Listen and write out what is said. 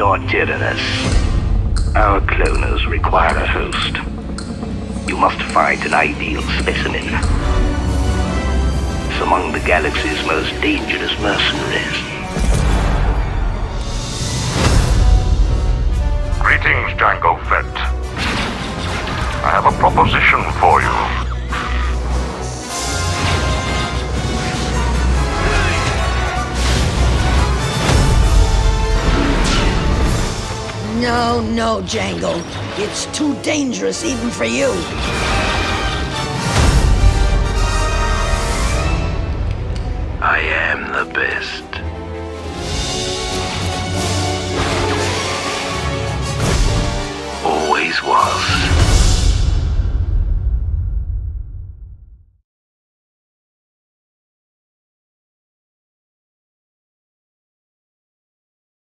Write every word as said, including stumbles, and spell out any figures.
Lord Tyrannus, our cloners require a host. You must find an ideal specimen. It's among the galaxy's most dangerous mercenaries. Greetings, Jango Fett. I have a proposition for you. No, no, Jango. It's too dangerous even for you.